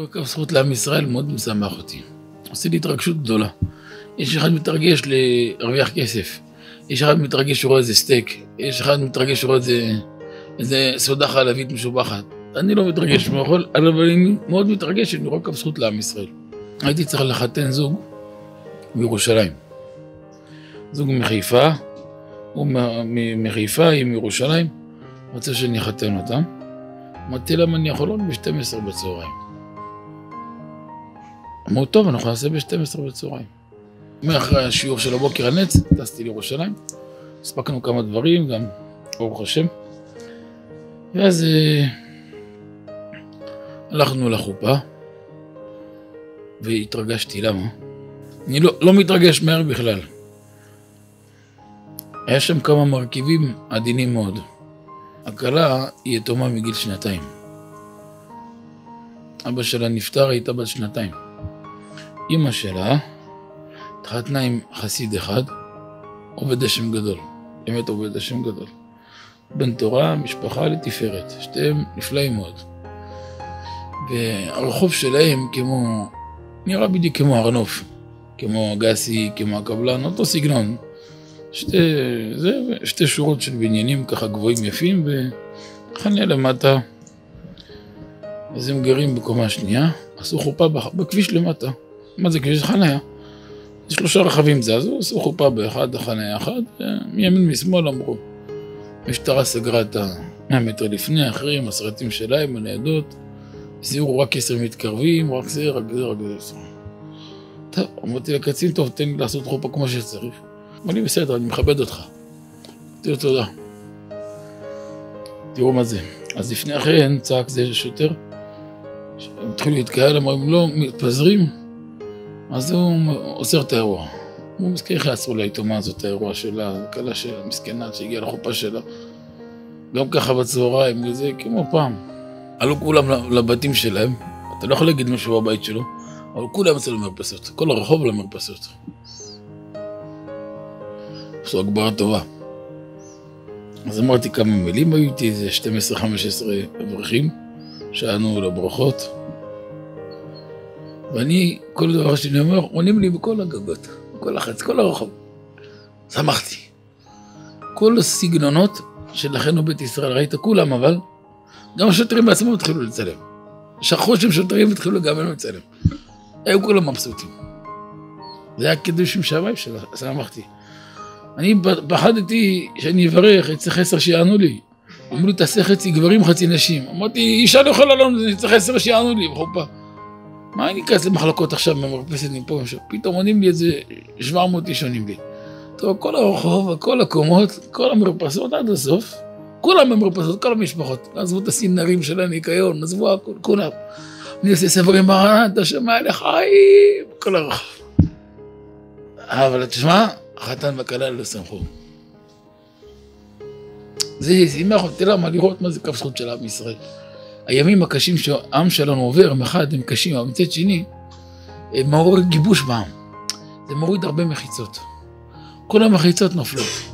כף זכות לעם ישראל מאוד משמח אותי. עושה לי התרגשות גדולה. יש אחד מתרגש להרוויח כסף. יש אחד מתרגש שרואה איזה סטייק. יש אחד מתרגש שרואה איזה סעודה חלבית משובחת. אני לא מתרגש מאכול, אבל אני מאוד מתרגש שאני רואה כף זכות לעם ישראל. הייתי צריך לחתן זוג בירושלים. זוג מחיפה, הוא מחיפה, היא מירושלים. רוצה שאני אחתן אותם. אמרתי להם, אני יכול עוד ב-12 בצהריים. אמרו, טוב, אנחנו נעשה ב-12 בצהריים. מאחרי השיעור של הבוקר הנץ, טסתי לירושלים. הספקנו כמה דברים, גם ברוך השם. ואז הלכנו לחופה, והתרגשתי, למה? אני לא מתרגש מהר בכלל. היה שם כמה מרכיבים עדינים מאוד. הכלה היא יתומה מגיל 2. אבא שלה נפטר, הייתה בת 2. אמא שלה התחתנה עם חסיד אחד, עובד השם גדול, באמת עובד השם גדול. בן תורה, משפחה לתפארת, שתיהם נפלאים מאוד. והרחוב שלהם כמו, נראה בדיוק כמו הרנוף, כמו גסי, כמו הקבלן, אותו סגנון. שתי שורות של בניינים ככה גבוהים יפים, וחניה למטה. אז הם גרים בקומה שנייה, עשו חופה בכביש למטה. מה זה כביש חניה? 3 רכבים זזו, עשו חופה באחד, החניה אחד, מימין משמאל אמרו. המשטרה סגרה את 100 מטר לפני, אחרים, הסרטים שלהם, הניידות, זיהו רק 10 מתקרבים, רק זה. טוב, אמרתי לקצין, טוב, תן לי לעשות חופה כמו שצריך. אמר לי, בסדר, אני מכבד אותך. אמרתי לו, תודה. תראו מה זה. אז לפני אחריהן צעק זה שוטר, התחילו להתקהל, אמרים, לא, מתפזרים, אז הוא עוצר את האירוע. הוא מסכים איך יעצרו ליתומה הזאת, את האירוע שלה, הקלה של המסכנה שהגיעה לחופה שלה. גם ככה בצהריים, וזה כמו פעם. עלו כולם לבתים שלהם, אתה לא יכול להגיד משהו בבית שלו, אבל כולם אצל המרפסות, כל הרחוב למרפסות. עשו הגברה טובה. אז אמרתי כמה מילים, היו איתי איזה 12-15 אברכים שענו לברכות. ואני, כל דבר שאני אומר, עונים לי בכל הגגות, בכל החץ, כל הרחוב. שמחתי. כל הסגנונות של אחינו בית ישראל, ראית כולם, אבל גם השוטרים בעצמם התחילו לצלם. שכחו שהם שוטרים התחילו גם הם לצלם. היו כולם מבסוטים. זה היה קידוש עם שמיים שלה, שמחתי. אני פחדתי שאני אברך, צריך 10 שיענו לי. אמרו לי, תעשה חצי גברים, חצי נשים. אמרתי, אישה לא יכולה לנו, אני צריך 10 שיענו לי בחופה. מה אני אכנס למחלקות עכשיו ממרפסת מפה ומשם? פתאום עונים לי איזה 700 איש עונים לי. טוב, כל הרחוב, כל הקומות, כל המרפסות עד הסוף, כולם במרפסות, כל המשפחות. עזבו את הסינרים של הניקיון, עזבו הכל, כולם. אני עושה ספרים מרנת, השמיים לחיים, כל הרחוב. אבל תשמע, החתן והכלה לא שמחו. זה שימח אותי למה לראות מה זה כף זכות של עם ישראל. הימים הקשים שהעם שלנו עובר, מחד הם קשים, אבל מצד שני, הם מעורר גיבוש בעם. זה מוריד הרבה מחיצות. כל המחיצות נופלות.